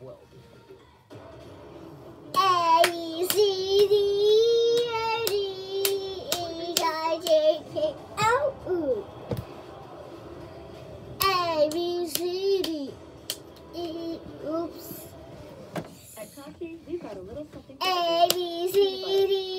A, B, C, D, E, F, G, H, I, J, K, L, M. A, B, C, D, E, oops. At Coffee, we've got a little something. A, B, C, D,